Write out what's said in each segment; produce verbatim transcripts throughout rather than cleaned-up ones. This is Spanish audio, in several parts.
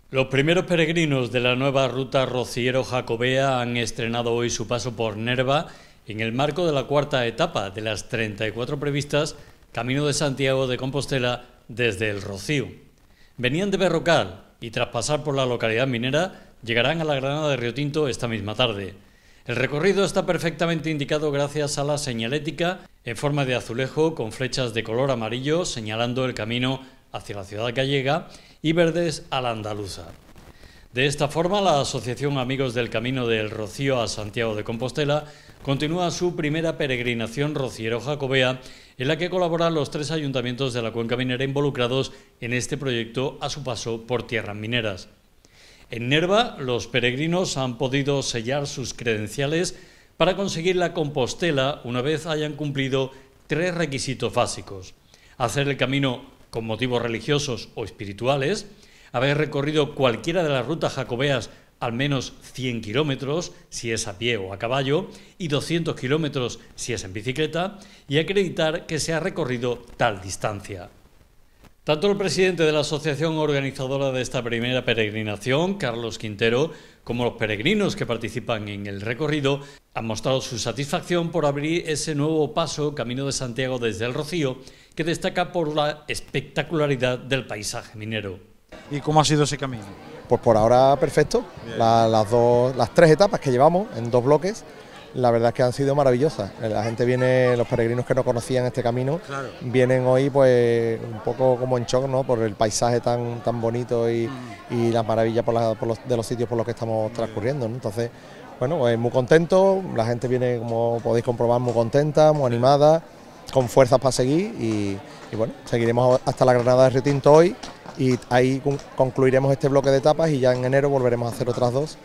Los primeros peregrinos de la nueva ruta Rociero-Jacobea han estrenado hoy su paso por Nerva en el marco de la cuarta etapa de las treinta y cuatro previstas Camino de Santiago de Compostela desde El Rocío. Venían de Berrocal y tras pasar por la localidad minera llegarán a la Granada de Riotinto esta misma tarde. El recorrido está perfectamente indicado gracias a la señalética en forma de azulejo con flechas de color amarillo señalando el camino hacia la ciudad gallega y verdes a la andaluza. De esta forma, la Asociación Amigos del Camino del Rocío a Santiago de Compostela continúa su primera peregrinación rociero-jacobea, en la que colaboran los tres ayuntamientos de la cuenca minera involucrados en este proyecto a su paso por tierras mineras. En Nerva, los peregrinos han podido sellar sus credenciales para conseguir la Compostela una vez hayan cumplido tres requisitos básicos: hacer el camino con motivos religiosos o espirituales, haber recorrido cualquiera de las rutas jacobeas al menos cien kilómetros, si es a pie o a caballo, y doscientos kilómetros si es en bicicleta, y acreditar que se ha recorrido tal distancia. Tanto el presidente de la asociación organizadora de esta primera peregrinación, Carlos Quintero, como los peregrinos que participan en el recorrido han mostrado su satisfacción por abrir ese nuevo paso Camino de Santiago desde El Rocío, que destaca por la espectacularidad del paisaje minero. ¿Y cómo ha sido ese camino? Pues por ahora perfecto. La, las, dos, las tres etapas que llevamos en dos bloques, la verdad es que han sido maravillosas. La gente viene, los peregrinos que no conocían este camino, claro, vienen hoy pues un poco como en shock, ¿no?, por el paisaje tan, tan bonito y, mm. y las maravillas por la, por los, de los sitios por los que estamos transcurriendo, ¿no? Entonces, bueno, pues muy contento, la gente viene, como podéis comprobar, muy contenta, muy animada, con fuerzas para seguir y, y bueno, seguiremos hasta la Granada de Riotinto hoy y ahí concluiremos este bloque de etapas y ya en enero volveremos a hacer otras dos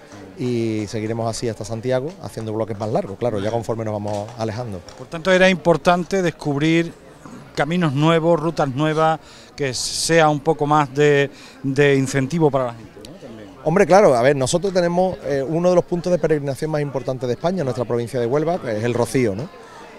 y seguiremos así hasta Santiago haciendo bloques más largos, claro, ya conforme nos vamos alejando. Por tanto, era importante descubrir caminos nuevos, rutas nuevas, que sea un poco más de, de incentivo para la gente, ¿no? También. Hombre, claro, a ver, nosotros tenemos eh, uno de los puntos de peregrinación más importantes de España, nuestra provincia de Huelva, que es El Rocío, ¿no?,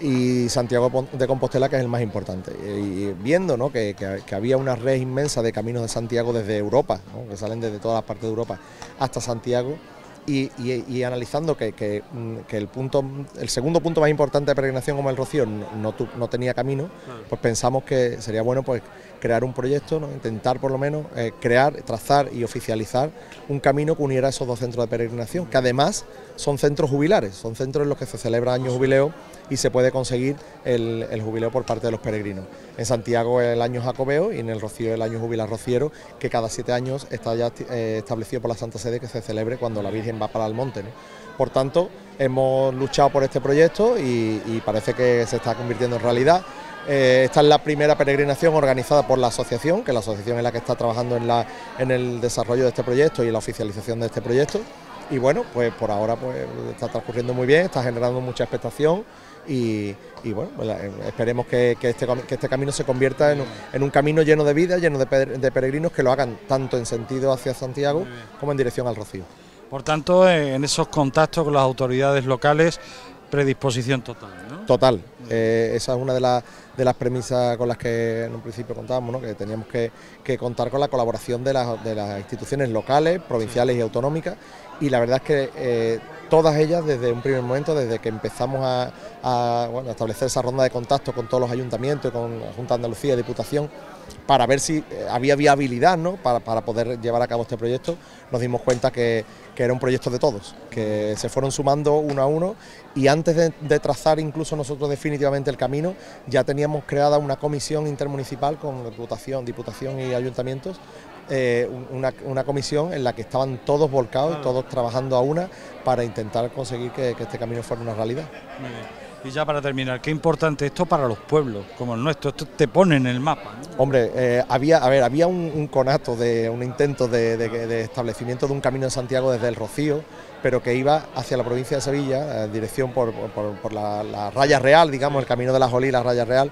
y Santiago de Compostela, que es el más importante, y viendo, ¿no?, que, que, que había una red inmensa de caminos de Santiago desde Europa, ¿no?, que salen desde todas las partes de Europa hasta Santiago, y, y, y analizando que, que, que el punto, el segundo punto más importante de peregrinación como El Rocío no, no, no tenía camino, pues pensamos que sería bueno pues crear un proyecto, ¿no?, intentar por lo menos eh, crear, trazar y oficializar un camino que uniera esos dos centros de peregrinación, que además son centros jubilares, son centros en los que se celebra año jubileo y se puede conseguir el, el jubileo por parte de los peregrinos. En Santiago el año jacobeo y en El Rocío el año jubilar rociero, que cada siete años está ya eh, establecido por la Santa Sede que se celebre cuando la Virgen va para el monte, ¿no? Por tanto, hemos luchado por este proyecto y, y parece que se está convirtiendo en realidad. Eh, esta es la primera peregrinación organizada por la asociación, que la asociación es la que está trabajando en, la, en el desarrollo de este proyecto y la oficialización de este proyecto. Y bueno, pues por ahora pues está transcurriendo muy bien, está generando mucha expectación y, y bueno, pues esperemos que, que, este, que este camino se convierta en, en un camino lleno de vida, lleno de, de peregrinos que lo hagan tanto en sentido hacia Santiago como en dirección al Rocío. Por tanto, en esos contactos con las autoridades locales, predisposición total, ¿no? Total, eh, esa es una de, la, de las premisas con las que en un principio contábamos, ¿no?, que teníamos que, que contar con la colaboración de las, de las instituciones locales, provinciales y autonómicas, y la verdad es que eh, todas ellas desde un primer momento, desde que empezamos a, a, bueno, a establecer esa ronda de contacto con todos los ayuntamientos, con la Junta de Andalucía, Diputación, para ver si había viabilidad, ¿no?, para, para poder llevar a cabo este proyecto, nos dimos cuenta que, que era un proyecto de todos, que se fueron sumando uno a uno y antes de, de trazar incluso nosotros definitivamente el camino, ya teníamos creada una comisión intermunicipal con Diputación, Diputación y ayuntamientos, eh, una, una comisión en la que estaban todos volcados, todos trabajando a una para intentar conseguir que, que este camino fuera una realidad. Muy bien. Y ya para terminar, qué importante esto para los pueblos como el nuestro, esto te pone en el mapa, ¿no? Hombre, eh, había, a ver, había un, un conato, de un intento de, de, de establecimiento de un camino en Santiago desde El Rocío, pero que iba hacia la provincia de Sevilla, en dirección por, por, por la, la Raya Real, digamos, el camino de la Jolí, la Raya Real,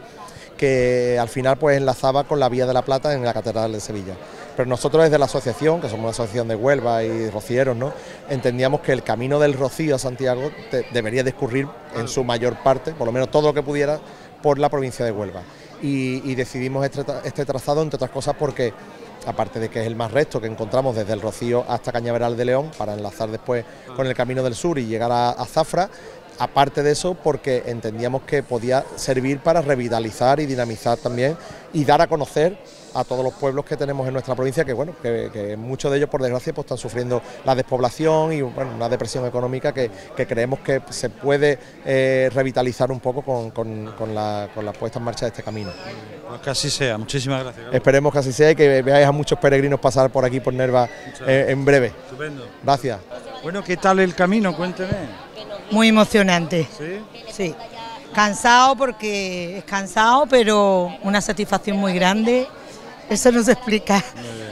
que al final pues enlazaba con la Vía de la Plata en la Catedral de Sevilla. Pero nosotros desde la asociación, que somos una asociación de Huelva y rocieros, ¿no?, entendíamos que el camino del Rocío a Santiago te, debería discurrir en su mayor parte, por lo menos todo lo que pudiera, por la provincia de Huelva. Y, y decidimos este, este trazado, entre otras cosas, porque aparte de que es el más recto que encontramos desde el Rocío hasta Cañaveral de León, para enlazar después con el Camino del Sur y llegar a, a Zafra. Aparte de eso, porque entendíamos que podía servir para revitalizar y dinamizar también y dar a conocer a todos los pueblos que tenemos en nuestra provincia, que bueno, que, que muchos de ellos por desgracia pues están sufriendo la despoblación y bueno, una depresión económica que, que creemos que se puede eh, revitalizar un poco con, con, con, la, con la puesta en marcha de este camino. Pues que así sea, muchísimas gracias. Carlos. Esperemos que así sea y que veáis a muchos peregrinos pasar por aquí por Nerva eh, en breve. Estupendo. Gracias. Bueno, ¿qué tal el camino? Cuénteme. Muy emocionante. ¿Sí? Sí. Cansado porque es cansado, pero una satisfacción muy grande. Eso no se explica.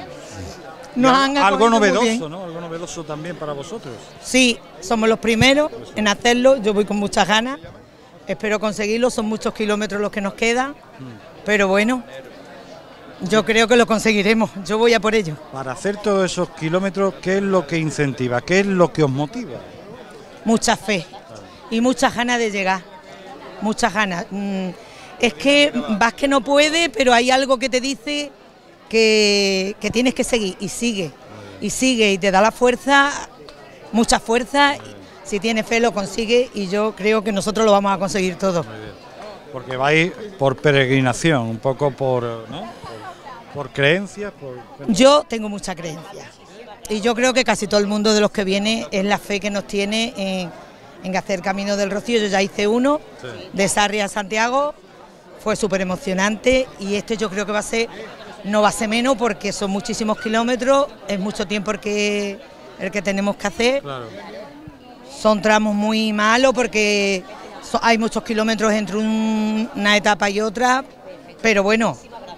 Nos han algo acogido muy bien. novedoso, ¿no? Algo novedoso también para vosotros. Sí, somos los primeros en hacerlo. Yo voy con muchas ganas. Espero conseguirlo. Son muchos kilómetros los que nos quedan. Pero bueno, yo creo que lo conseguiremos. Yo voy a por ello. Para hacer todos esos kilómetros, ¿qué es lo que incentiva? ¿Qué es lo que os motiva? Mucha fe y muchas ganas de llegar, muchas ganas. Es que vas que no puede, pero hay algo que te dice que, que tienes que seguir y sigue, y sigue y te da la fuerza, mucha fuerza. Si tienes fe lo consigue y yo creo que nosotros lo vamos a conseguir todo. Porque vais por peregrinación, un poco por, ¿no? por, por creencias. Por... Yo tengo mucha creencia. Y yo creo que casi todo el mundo de los que viene es la fe que nos tiene en, en hacer Camino del Rocío. Yo ya hice uno, sí. de Sarria a Santiago, fue súper emocionante y este yo creo que va a ser, no va a ser menos porque son muchísimos kilómetros, es mucho tiempo el que, el que tenemos que hacer. Claro. Son tramos muy malos porque so, hay muchos kilómetros entre un, una etapa y otra, pero bueno...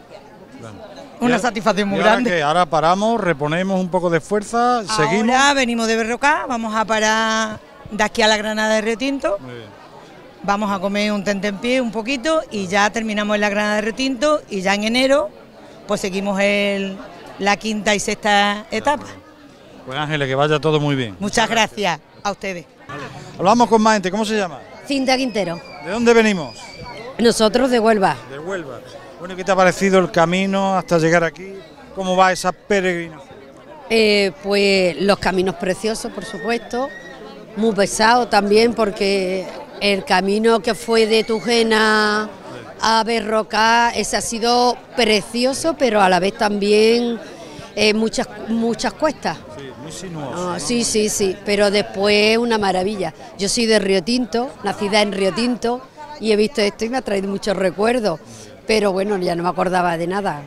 Una ahora, satisfacción muy ahora grande. Que ahora paramos, reponemos un poco de fuerza, ahora seguimos. Ahora venimos de Berroca, vamos a parar de aquí a la Granada de Río Tinto. Muy bien. Vamos a comer un tentempié un poquito y ya terminamos en la Granada de Río Tinto y ya en enero pues seguimos el, la quinta y sexta etapa. Pues Ángeles, que vaya todo muy bien. Muchas gracias a ustedes. Vale. Hablamos con más gente, ¿cómo se llama? Cinta Quintero. ¿De dónde venimos? Nosotros de Huelva. De Huelva. Bueno, ¿qué te ha parecido el camino hasta llegar aquí? ¿Cómo va esa peregrinación? Eh, pues los caminos preciosos, por supuesto, muy pesados también, porque el camino que fue de Tujena a Berroca, ese ha sido precioso, pero a la vez también eh, muchas muchas cuestas. Sí, muy sinuoso. Ah, ¿no? Sí, sí, sí, pero después una maravilla. Yo soy de Río Tinto, nacida en Río Tinto, y he visto esto y me ha traído muchos recuerdos. Pero bueno, ya no me acordaba de nada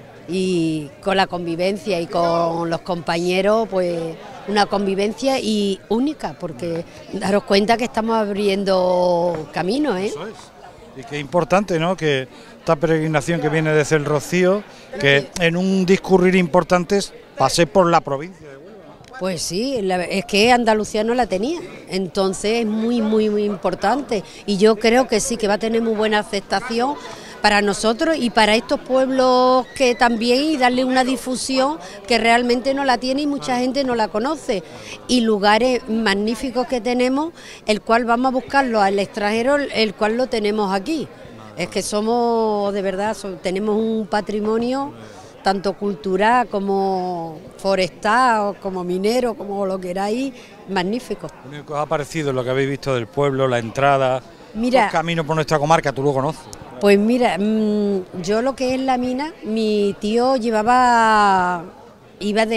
y con la convivencia y con los compañeros, pues una convivencia y única, porque daros cuenta que estamos abriendo camino, ¿eh? Eso es. Y qué importante, ¿no?, que esta peregrinación que viene desde el Rocío, que en un discurrir importante pase por la provincia de Huelva. Pues sí, es que Andalucía no la tenía, entonces es muy, muy, muy importante y yo creo que sí, que va a tener muy buena aceptación para nosotros y para estos pueblos que también, y darle una difusión que realmente no la tiene y mucha gente no la conoce, y lugares magníficos que tenemos, el cual vamos a buscarlo al extranjero, el cual lo tenemos aquí. Es que somos, de verdad, so, tenemos un patrimonio tanto cultural como forestal, como minero, como lo queráis, magnífico. ¿Qué os ha parecido lo que habéis visto del pueblo, la entrada, Mira, los caminos por nuestra comarca? Tú lo conoces. Pues mira, mmm, yo lo que es la mina, mi tío llevaba, iba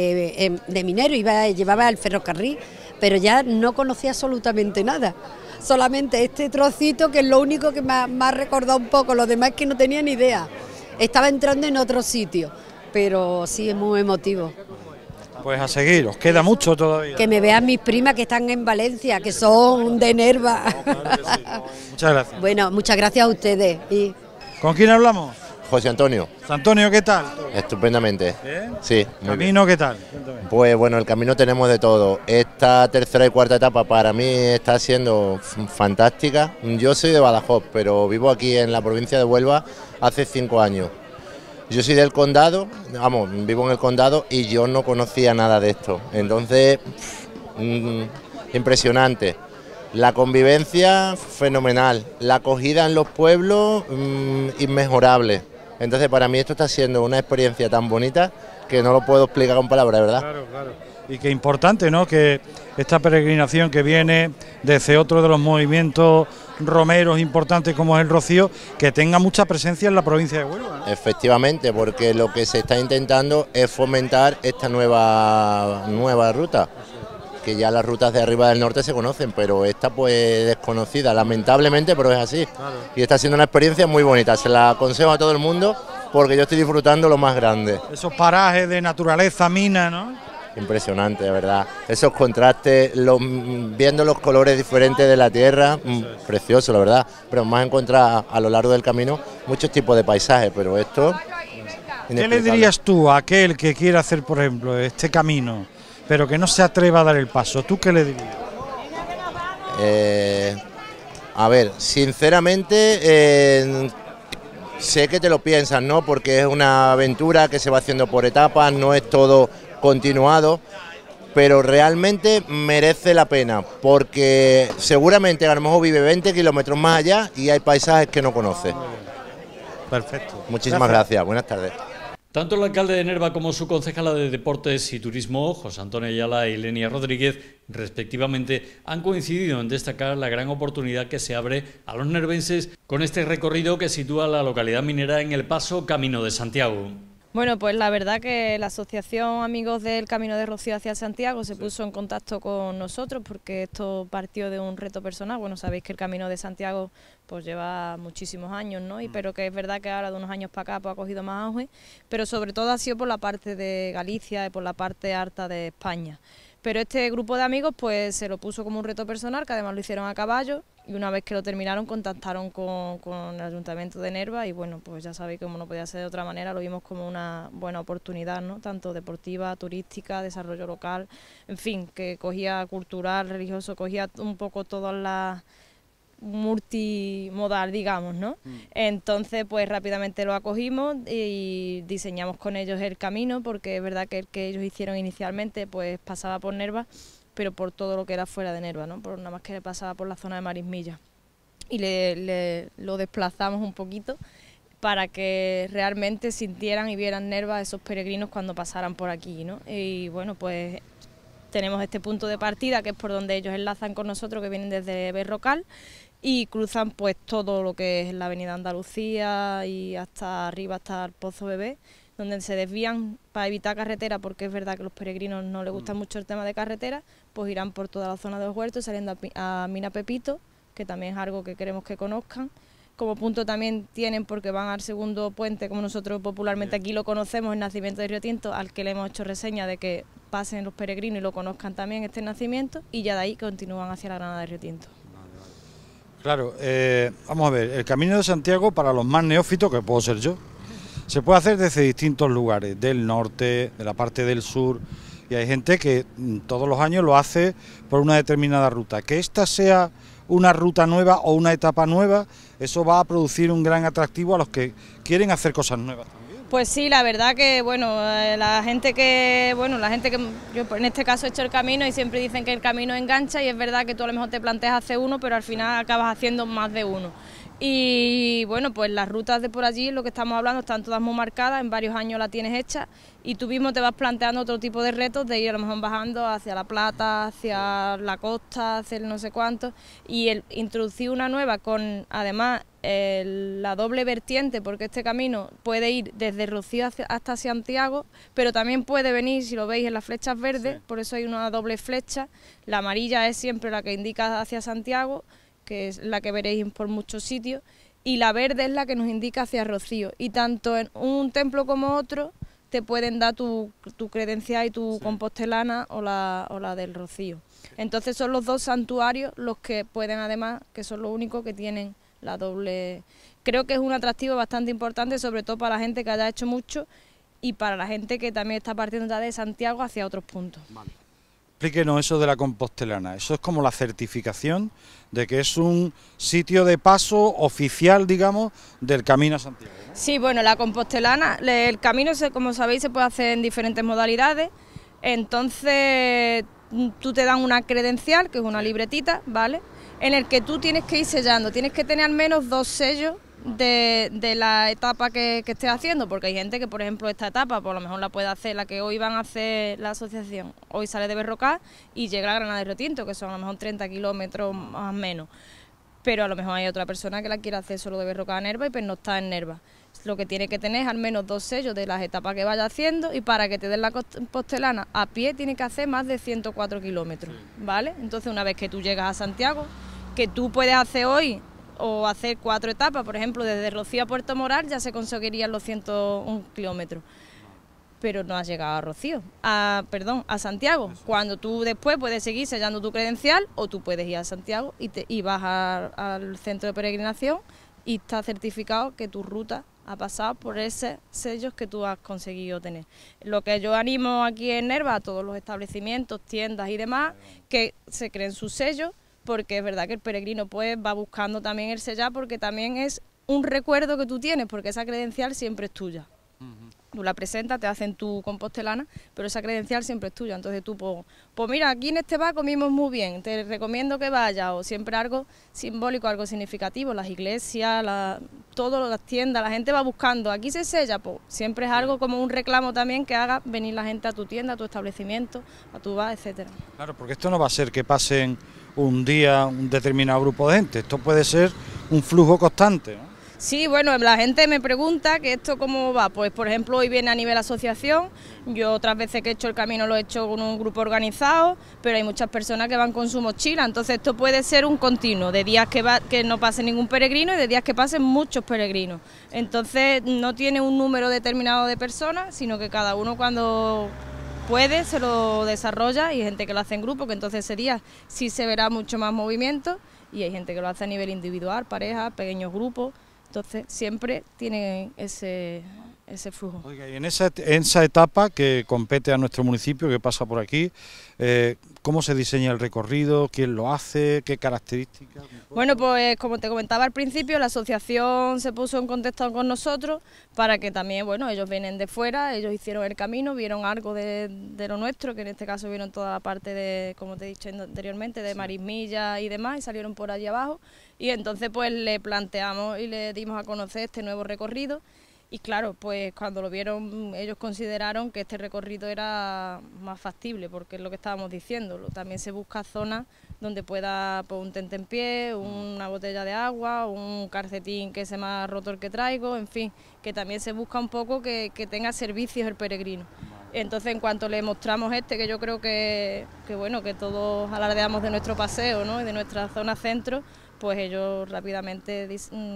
de, de minero, iba, llevaba el ferrocarril, pero ya no conocía absolutamente nada. Solamente este trocito, que es lo único que me ha, me ha recordado un poco, lo demás que no tenía ni idea. Estaba entrando en otro sitio, pero sí es muy emotivo. Pues a seguir, os queda mucho todavía. Que me vean mis primas que están en Valencia, que son de Nerva. No, claro que sí. Muchas gracias. Bueno, muchas gracias a ustedes. Y... ¿Con quién hablamos? José Antonio. José Antonio, ¿qué tal? Estupendamente. ¿Bien? Sí. Muy ¿Camino bien. qué tal? Cuéntame. Pues bueno, el camino tenemos de todo. Esta tercera y cuarta etapa para mí está siendo fantástica. Yo soy de Badajoz, pero vivo aquí en la provincia de Huelva hace cinco años. Yo soy del condado, vamos, vivo en el condado y yo no conocía nada de esto. Entonces, mmm, impresionante. La convivencia, fenomenal. La acogida en los pueblos, mmm, inmejorable. Entonces para mí esto está siendo una experiencia tan bonita que no lo puedo explicar con palabras, ¿verdad? Claro, claro. Y qué importante, ¿no?, que esta peregrinación que viene desde otro de los movimientos romeros importantes como es el Rocío, que tenga mucha presencia en la provincia de Huelva, ¿no? Efectivamente, porque lo que se está intentando es fomentar esta nueva, nueva ruta, que ya las rutas de arriba del norte se conocen, pero esta pues desconocida, lamentablemente, pero es así. Claro. Y está siendo una experiencia muy bonita, se la aconsejo a todo el mundo porque yo estoy disfrutando lo más grande. Esos parajes de naturaleza, mina, ¿no? Impresionante, de verdad. Esos contrastes, los, viendo los colores diferentes de la tierra, mmm, precioso, la verdad. Pero más encontrar a lo largo del camino muchos tipos de paisajes, pero esto... ¿Qué le dirías tú a aquel que quiera hacer, por ejemplo, este camino, pero que no se atreva a dar el paso? ¿Tú qué le dirías? Eh, a ver, sinceramente, eh, sé que te lo piensas, ¿no? Porque es una aventura que se va haciendo por etapas, no es todo continuado, pero realmente merece la pena, porque seguramente a lo mejor vive veinte kilómetros más allá y hay paisajes que no conoce. Perfecto. Muchísimas gracias, gracias. Buenas tardes. Tanto el alcalde de Nerva como su concejala de Deportes y Turismo, José Antonio Ayala y Lenia Rodríguez, respectivamente, han coincidido en destacar la gran oportunidad que se abre a los nervenses con este recorrido que sitúa la localidad minera en el paso Camino de Santiago. Bueno, pues la verdad que la Asociación Amigos del Camino de Rocío hacia Santiago se puso en contacto con nosotros porque esto partió de un reto personal. Bueno, sabéis que el Camino de Santiago pues lleva muchísimos años, ¿no? Y pero que es verdad que ahora de unos años para acá pues, ha cogido más auge, pero sobre todo ha sido por la parte de Galicia y por la parte alta de España. Pero este grupo de amigos pues se lo puso como un reto personal, que además lo hicieron a caballo, y una vez que lo terminaron contactaron con, con el Ayuntamiento de Nerva y bueno, pues ya sabéis que como no podía ser de otra manera, lo vimos como una buena oportunidad, ¿no? Tanto deportiva, turística, desarrollo local, en fin, que cogía cultural, religioso, cogía un poco todas las multimodal, digamos, ¿no? Mm. Entonces, pues rápidamente lo acogimos y diseñamos con ellos el camino, porque es verdad que el que ellos hicieron inicialmente, pues pasaba por Nerva, pero por todo lo que era fuera de Nerva, ¿no? Por nada más que pasaba por la zona de Marismilla. Y le, le, lo desplazamos un poquito para que realmente sintieran y vieran Nerva esos peregrinos cuando pasaran por aquí, ¿no? Y bueno, pues tenemos este punto de partida, que es por donde ellos enlazan con nosotros, que vienen desde Berrocal, y cruzan pues todo lo que es la avenida Andalucía y hasta arriba, hasta el Pozo Bebé, donde se desvían para evitar carretera, porque es verdad que a los peregrinos no les gusta mucho el tema de carretera, pues irán por toda la zona de los huertos, saliendo a, a Mina Pepito, que también es algo que queremos que conozcan. Como punto también tienen, porque van al segundo puente, como nosotros popularmente aquí lo conocemos, el nacimiento de Río Tinto, al que le hemos hecho reseña de que pasen los peregrinos y lo conozcan también este nacimiento, y ya de ahí continúan hacia la Granada de Río Tinto. Claro, eh, vamos a ver, el Camino de Santiago para los más neófitos, que puedo ser yo, se puede hacer desde distintos lugares, del norte, de la parte del sur, y hay gente que todos los años lo hace por una determinada ruta. Que esta sea una ruta nueva o una etapa nueva, eso va a producir un gran atractivo a los que quieren hacer cosas nuevas también. Pues sí, la verdad que bueno, la gente que, bueno, la gente que yo en este caso he hecho el camino y siempre dicen que el camino engancha, y es verdad que tú a lo mejor te planteas hacer uno, pero al final acabas haciendo más de uno. Y bueno, pues las rutas de por allí, lo que estamos hablando, están todas muy marcadas, en varios años la tienes hecha y tú mismo te vas planteando otro tipo de retos, de ir a lo mejor bajando hacia La Plata, hacia la costa, hacia el no sé cuánto, y el introducir una nueva con además el, la doble vertiente, porque este camino puede ir desde Rocío hacia, hasta Santiago, pero también puede venir, si lo veis, en las flechas verdes, sí. Por eso hay una doble flecha, la amarilla es siempre la que indica hacia Santiago, que es la que veréis por muchos sitios, y la verde es la que nos indica hacia Rocío, y tanto en un templo como otro te pueden dar tu, tu credencial y tu sí. compostelana o la, o la del Rocío. Entonces son los dos santuarios los que pueden, además, que son los únicos que tienen la doble. Creo que es un atractivo bastante importante, sobre todo para la gente que haya hecho mucho y para la gente que también está partiendo ya de Santiago hacia otros puntos. Vale. Explíquenos eso de la compostelana. Eso es como la certificación de que es un sitio de paso oficial, digamos, del Camino a Santiago, ¿no? Sí, bueno, la compostelana, el camino, como sabéis, se puede hacer en diferentes modalidades. Entonces, tú te dan una credencial, que es una libretita, ¿vale?, en el que tú tienes que ir sellando, tienes que tener al menos dos sellos de, de la etapa que, que estés haciendo, porque hay gente que, por ejemplo, esta etapa, por lo mejor la puede hacer, la que hoy van a hacer la asociación, hoy sale de Berrocal y llega a Granada de Río Tinto, que son a lo mejor treinta kilómetros más o menos, pero a lo mejor hay otra persona que la quiere hacer solo de Berrocal a Nerva y pues no está en Nerva. Lo que tiene que tener es al menos dos sellos de las etapas que vaya haciendo, y para que te den la compostelana a pie tiene que hacer más de ciento cuatro kilómetros, ¿vale? Entonces, una vez que tú llegas a Santiago, que tú puedes hacer hoy o hacer cuatro etapas, por ejemplo, desde Rocío a Puerto Moral ya se conseguirían los ciento un kilómetros, pero no has llegado a Rocío, a, perdón, a Santiago, cuando tú después puedes seguir sellando tu credencial, o tú puedes ir a Santiago y, te, y vas a, al centro de peregrinación y está certificado que tu ruta ha pasado por esos sellos que tú has conseguido tener. Lo que yo animo aquí en Nerva a todos los establecimientos, tiendas y demás, que se creen sus sellos, porque es verdad que el peregrino pues va buscando también el sellar, porque también es un recuerdo que tú tienes, porque esa credencial siempre es tuya. Uh-huh. Tú la presentas, te hacen tu compostelana, pero esa credencial siempre es tuya. Entonces tú, pues, pues mira, aquí en este bar comimos muy bien, te recomiendo que vayas, o siempre algo simbólico, algo significativo, las iglesias, la, todas las tiendas, la gente va buscando, aquí se sella, pues siempre es algo como un reclamo también que haga venir la gente a tu tienda, a tu establecimiento, a tu bar, etcétera. Claro, porque esto no va a ser que pasen un día un determinado grupo de gente, esto puede ser un flujo constante, ¿no? Sí, bueno, la gente me pregunta que esto cómo va, pues por ejemplo hoy viene a nivel asociación, yo otras veces que he hecho el camino lo he hecho con un grupo organizado, pero hay muchas personas que van con su mochila, entonces esto puede ser un continuo, de días que, va, que no pase ningún peregrino y de días que pasen muchos peregrinos, entonces no tiene un número determinado de personas, sino que cada uno cuando puede se lo desarrolla, y hay gente que lo hace en grupo, que entonces ese día sí se verá mucho más movimiento, y hay gente que lo hace a nivel individual, pareja, pequeños grupos. Entonces siempre tiene ese, ese flujo. Oiga, y en esa, en esa etapa que compete a nuestro municipio, que pasa por aquí, eh, ¿cómo se diseña el recorrido? ¿Quién lo hace? ¿Qué características? Bueno, pues como te comentaba al principio, la asociación se puso en contacto con nosotros para que también, bueno, ellos vienen de fuera, ellos hicieron el camino, vieron algo de, de lo nuestro, que en este caso vieron toda la parte de, como te he dicho anteriormente, de Marismilla y demás, y salieron por allí abajo, y entonces pues le planteamos y le dimos a conocer este nuevo recorrido. Y claro, pues cuando lo vieron ellos consideraron que este recorrido era más factible, porque es lo que estábamos diciendo, también se busca zonas donde pueda pues, un tentempié, una botella de agua, un calcetín que se me ha roto el que traigo, en fin, que también se busca un poco que, que tenga servicios el peregrino. Entonces en cuanto le mostramos este, que yo creo que, que bueno, que todos alardeamos de nuestro paseo, ¿no?, y de nuestra zona centro, pues ellos rápidamente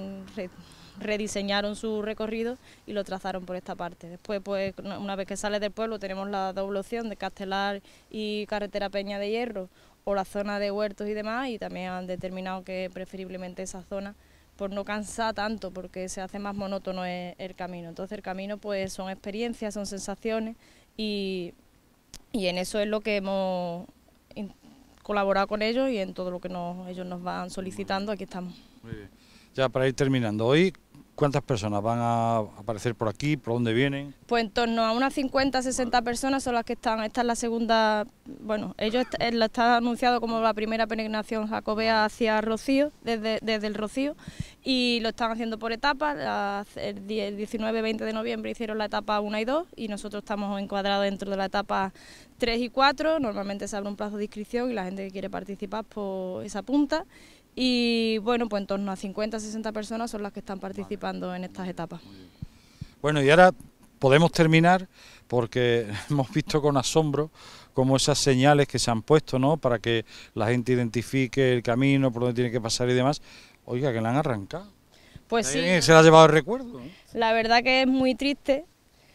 rediseñaron su recorrido y lo trazaron por esta parte. Después, pues una vez que sales del pueblo, tenemos la doble opción de Castelar y Carretera Peña de Hierro, o la zona de huertos y demás, y también han determinado que preferiblemente esa zona, por no cansar tanto, porque se hace más monótono el, el camino. Entonces el camino pues son experiencias, son sensaciones, y, y en eso es lo que hemos colaborado con ellos, y en todo lo que nos, ellos nos van solicitando, aquí estamos. Muy bien. Ya para ir terminando, hoy, ¿cuántas personas van a aparecer por aquí? ¿Por dónde vienen? Pues en torno a unas cincuenta, sesenta personas son las que están. Esta es la segunda, bueno, ellos lo está anunciado como la primera peregrinación jacobea hacia Rocío, desde, desde el Rocío, y lo están haciendo por etapas. El diecinueve veinte de noviembre hicieron la etapa uno y dos, y nosotros estamos encuadrados dentro de la etapa tres y cuatro. Normalmente se abre un plazo de inscripción y la gente que quiere participar pues esa punta. Y bueno, pues en torno a cincuenta, sesenta personas son las que están participando en estas etapas. Bueno, y ahora podemos terminar, porque hemos visto con asombro como esas señales que se han puesto, ¿no?, para que la gente identifique el camino, por dónde tiene que pasar y demás. Oiga, que la han arrancado. Pues sí. Se la ha llevado el recuerdo, ¿no? La verdad que es muy triste,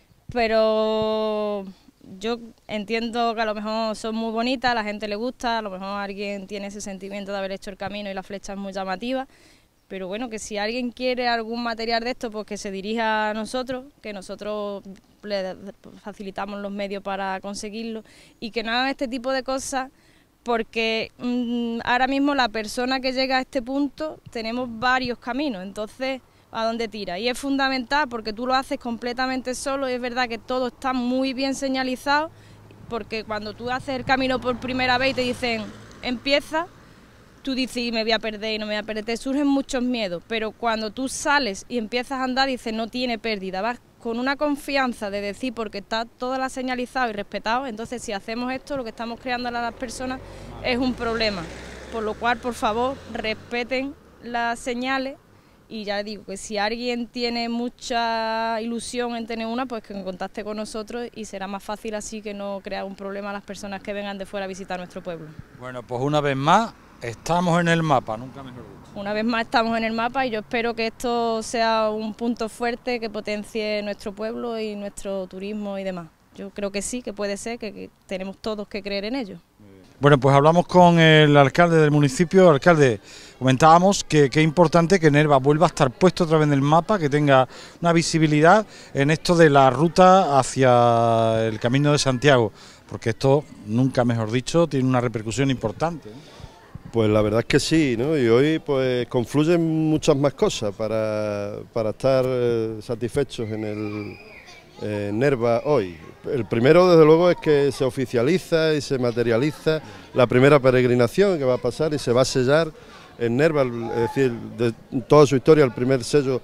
pero yo entiendo que a lo mejor son muy bonitas, a la gente le gusta, a lo mejor alguien tiene ese sentimiento de haber hecho el camino y la flecha es muy llamativa, pero bueno, que si alguien quiere algún material de esto, pues que se dirija a nosotros, que nosotros le facilitamos los medios para conseguirlo, y que no hagan este tipo de cosas, porque mmm, ahora mismo la persona que llega a este punto, tenemos varios caminos, entonces a dónde tira, y es fundamental porque tú lo haces completamente solo, y es verdad que todo está muy bien señalizado, porque cuando tú haces el camino por primera vez y te dicen empieza, tú dices y me voy a perder y no me voy a perder, te surgen muchos miedos, pero cuando tú sales y empiezas a andar dices no tiene pérdida, vas con una confianza de decir porque está toda la señalizado y respetado, entonces si hacemos esto lo que estamos creando a las personas es un problema, por lo cual por favor respeten las señales. Y ya digo que si alguien tiene mucha ilusión en tener una, pues que contacte con nosotros y será más fácil así que no crear un problema a las personas que vengan de fuera a visitar nuestro pueblo. Bueno, pues una vez más estamos en el mapa, nunca mejor dicho. Una vez más estamos en el mapa y yo espero que esto sea un punto fuerte que potencie nuestro pueblo y nuestro turismo y demás. Yo creo que sí, que puede ser, que, que tenemos todos que creer en ello. Bueno, pues hablamos con el alcalde del municipio. Alcalde, comentábamos que, que es importante que Nerva vuelva a estar puesto otra vez en el mapa, que tenga una visibilidad en esto de la ruta hacia el Camino de Santiago, porque esto, nunca mejor dicho, tiene una repercusión importante, ¿no? Pues la verdad es que sí, ¿no? Y hoy pues confluyen muchas más cosas para, para estar eh, satisfechos en el eh, Nerva hoy. El primero, desde luego, es que se oficializa y se materializa la primera peregrinación que va a pasar y se va a sellar en Nerva, es decir, de toda su historia, el primer sello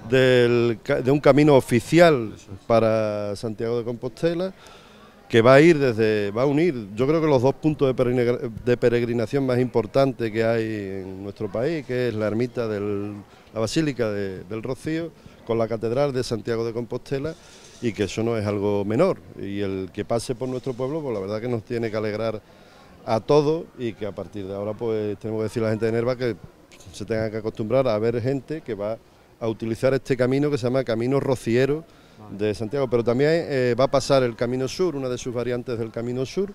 del, de un camino oficial para Santiago de Compostela, que va a ir desde, va a unir, yo creo que los dos puntos de, peregrina, de peregrinación más importantes que hay en nuestro país, que es la ermita de la Basílica de, del Rocío, con la Catedral de Santiago de Compostela, y que eso no es algo menor, y el que pase por nuestro pueblo, pues la verdad que nos tiene que alegrar a todos, y que a partir de ahora pues tenemos que decir a la gente de Nerva que se tenga que acostumbrar a ver gente que va a utilizar este camino que se llama Camino Rociero de Santiago, pero también eh, va a pasar el Camino Sur, una de sus variantes del Camino Sur,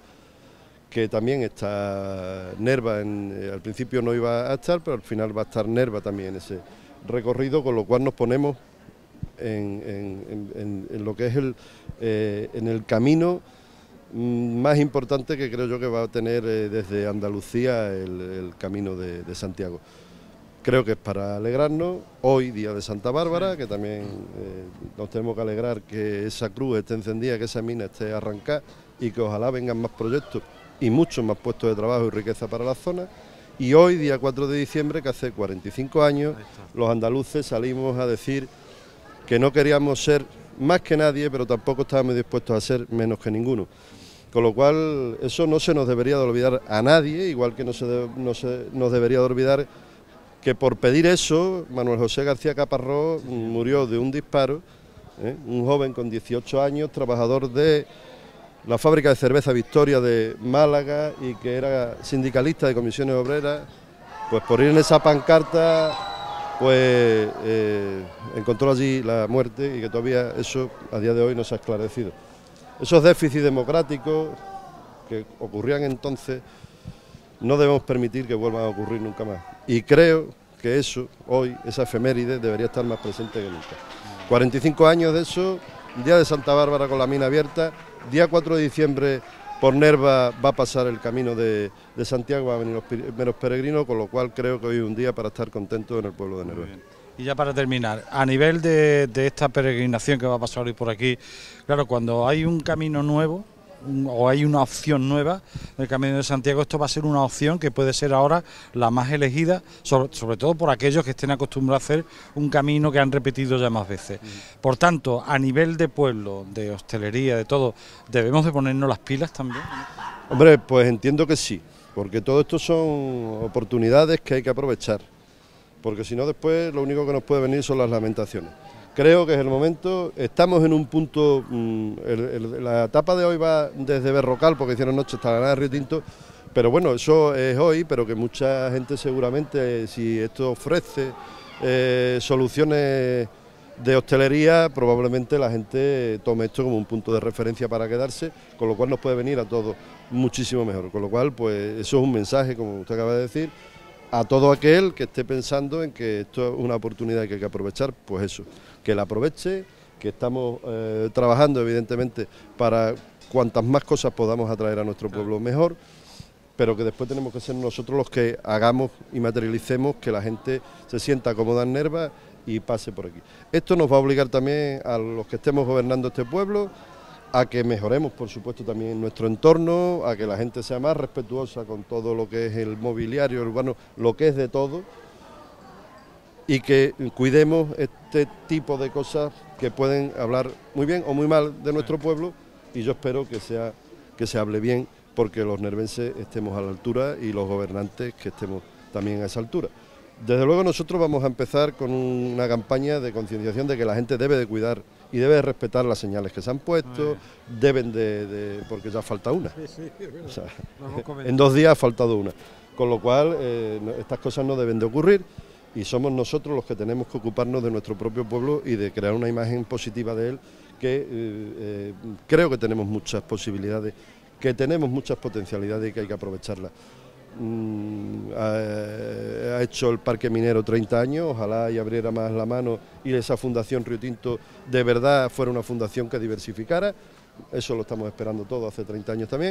que también está Nerva, en, eh, al principio no iba a estar, pero al final va a estar Nerva también en ese recorrido, con lo cual nos ponemos En, en, en, en lo que es el, eh, en el camino más importante que creo yo que va a tener eh, desde Andalucía el, el camino de, de Santiago. Creo que es para alegrarnos, hoy día de Santa Bárbara, que también eh, nos tenemos que alegrar que esa cruz esté encendida, que esa mina esté arrancada y que ojalá vengan más proyectos y muchos más puestos de trabajo y riqueza para la zona. Y hoy, día cuatro de diciembre, que hace cuarenta y cinco años, los andaluces salimos a decir que no queríamos ser más que nadie, pero tampoco estábamos dispuestos a ser menos que ninguno. Con lo cual, eso no se nos debería de olvidar a nadie, igual que no se, de, no se nos debería de olvidar que por pedir eso, Manuel José García Caparrós murió de un disparo, ¿eh? Un joven con dieciocho años, trabajador de la fábrica de cerveza Victoria de Málaga y que era sindicalista de comisiones obreras, pues por ir en esa pancarta pues eh, encontró allí la muerte y que todavía eso a día de hoy no se ha esclarecido. Esos déficits democráticos que ocurrían entonces no debemos permitir que vuelvan a ocurrir nunca más. Y creo que eso, hoy, esa efeméride debería estar más presente que nunca. cuarenta y cinco años de eso, día de Santa Bárbara con la mina abierta, día cuatro de diciembre por Nerva va a pasar el camino de, de Santiago, va a venir los primeros peregrinos, con lo cual creo que hoy es un día para estar contentos en el pueblo de Nerva. Y ya para terminar, a nivel de, de esta peregrinación que va a pasar hoy por aquí, claro, cuando hay un camino nuevo un, o hay una opción nueva del Camino de Santiago, esto va a ser una opción que puede ser ahora la más elegida, sobre, sobre todo por aquellos que estén acostumbrados a hacer un camino que han repetido ya más veces. Por tanto, a nivel de pueblo, de hostelería, de todo, ¿debemos de ponernos las pilas también? Hombre, pues entiendo que sí, porque todo esto son oportunidades que hay que aprovechar, porque si no después lo único que nos puede venir son las lamentaciones. Creo que es el momento, estamos en un punto, mmm, el, el, la etapa de hoy va desde Berrocal, porque hicieron noche hasta la Granada de Río Tinto, pero bueno, eso es hoy, pero que mucha gente seguramente, si esto ofrece eh, soluciones de hostelería, probablemente la gente tome esto como un punto de referencia para quedarse, con lo cual nos puede venir a todos muchísimo mejor, con lo cual pues eso es un mensaje, como usted acaba de decir, a todo aquel que esté pensando en que esto es una oportunidad que hay que aprovechar, pues eso, que la aproveche, que estamos eh, trabajando evidentemente para cuantas más cosas podamos atraer a nuestro pueblo mejor, pero que después tenemos que ser nosotros los que hagamos y materialicemos que la gente se sienta cómoda en Nerva y pase por aquí. Esto nos va a obligar también a los que estemos gobernando este pueblo a que mejoremos, por supuesto, también nuestro entorno, a que la gente sea más respetuosa con todo lo que es el mobiliario urbano, lo que es de todo, y que cuidemos este tipo de cosas que pueden hablar muy bien o muy mal de nuestro pueblo, y yo espero que sea que se hable bien, porque los nervenses estemos a la altura y los gobernantes que estemos también a esa altura. Desde luego nosotros vamos a empezar con una campaña de concienciación de que la gente debe de cuidar y debe de respetar las señales que se han puesto, deben de, de porque ya falta una. Sí, sí, o sea, en dos días ha faltado una, con lo cual eh, estas cosas no deben de ocurrir, y somos nosotros los que tenemos que ocuparnos de nuestro propio pueblo y de crear una imagen positiva de él, que eh, eh, creo que tenemos muchas posibilidades, que tenemos muchas potencialidades y que hay que aprovecharlas. Mm, ha, ha hecho el Parque Minero treinta años, ojalá y abriera más la mano y esa Fundación Río Tinto de verdad fuera una fundación que diversificara, eso lo estamos esperando todo hace treinta años también.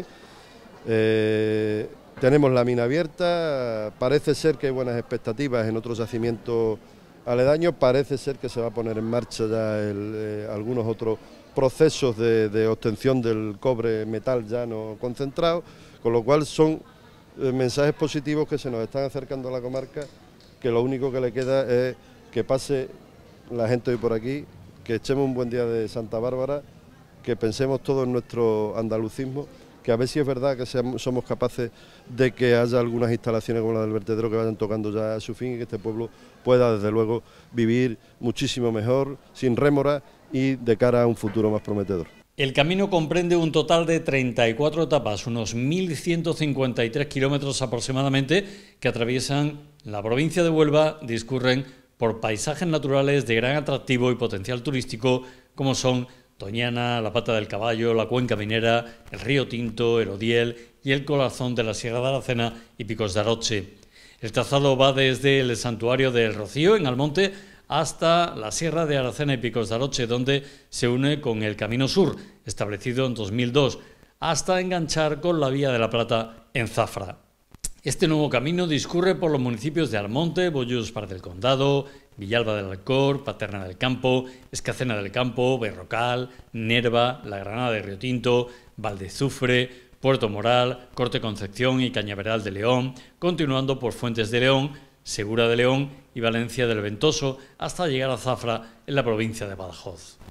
Eh, tenemos la mina abierta, parece ser que hay buenas expectativas en otros yacimientos aledaños, parece ser que se va a poner en marcha ya el, eh, algunos otros procesos de, de obtención del cobre metal ya no concentrado, con lo cual son eh, mensajes positivos que se nos están acercando a la comarca, que lo único que le queda es que pase la gente hoy por aquí, que echemos un buen día de Santa Bárbara, que pensemos todo en nuestro andalucismo, que a ver si es verdad que seamos, somos capaces de que haya algunas instalaciones como la del vertedero que vayan tocando ya a su fin, y que este pueblo pueda desde luego vivir muchísimo mejor, sin rémora y de cara a un futuro más prometedor. El camino comprende un total de treinta y cuatro etapas, unos mil ciento cincuenta y tres kilómetros aproximadamente, que atraviesan la provincia de Huelva, discurren por paisajes naturales de gran atractivo y potencial turístico, como son Doñana, la Pata del Caballo, la Cuenca Minera, el Río Tinto, el Odiel y el corazón de la Sierra de Aracena y Picos de Aroche. El trazado va desde el Santuario del Rocío, en Almonte, hasta la Sierra de Aracena y Picos de Aroche, donde se une con el Camino Sur, establecido en dos mil dos, hasta enganchar con la Vía de la Plata en Zafra. Este nuevo camino discurre por los municipios de Almonte, Bollús Par del Condado, Villalba del Alcor, Paterna del Campo, Escacena del Campo, Berrocal, Nerva, La Granada de Río Tinto, Valdezufre, Puerto Moral, Corte Concepción y Cañaveral de León, continuando por Fuentes de León, Segura de León y Valencia del Ventoso, hasta llegar a Zafra en la provincia de Badajoz.